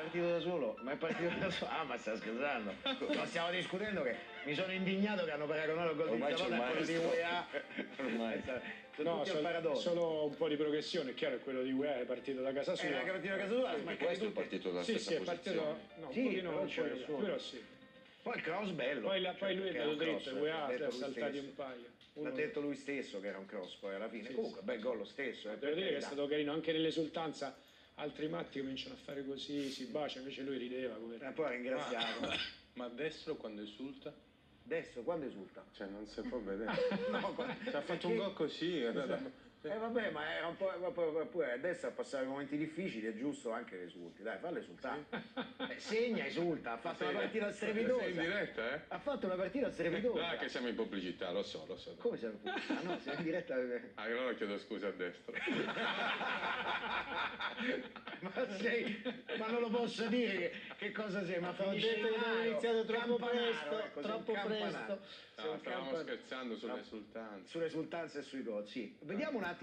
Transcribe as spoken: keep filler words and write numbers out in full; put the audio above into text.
partito da solo, ma è partito da solo. Ah, ma sta scherzando. No, stiamo discutendo che mi sono indignato che hanno paragonato il gol di Savona a quello di U E A. Ormai. Sono No, tutti al paradosso. solo un po' di progressione, è chiaro che quello di U E A è partito da casa sua. È partito da casa sua, ma questo è partito dalla sì, stessa sì, è posizione. partito, no, un Sì, pochino, però un c'è po' il suo. però sì. Poi il cross bello. Poi, la, cioè, poi lui è che andato era un dritto, cross, U E A l'ha ne detto ha lui saltati stesso. un paio. L'ha Uno- detto lui stesso che era un cross poi alla fine. Sì, Comunque, sì. bel gol lo stesso. Eh, Devo dire che è carità. stato carino, anche nell'esultanza altri matti cominciano a fare così, si bacia, invece lui rideva. E poi ha ringraziato. Ma destro quando esulta? Adesso, quando esulta? Cioè non si può vedere. No, Cioè, ha fatto un gol così. Eh vabbè, ma era un po', pure adesso a passare momenti difficili è giusto anche che esulti, dai, fallo esultare. Eh, segna, esulta, ha fatto una partita strepitosa. Sei in diretta, eh? Ha fatto una partita strepitosa. No, che siamo in pubblicità, lo so, lo so. Come siamo in pubblicità? No, siamo in diretta. Ah, allora chiedo scusa a destra. Ma sei, ma non lo posso dire che, che cosa sei, ma Ho detto che abbiamo iniziato troppo presto, ecco, troppo presto. No, stavamo scherzando sulle esultanze. Sulle esultanze e sui gol, sì. Vediamo un attimo.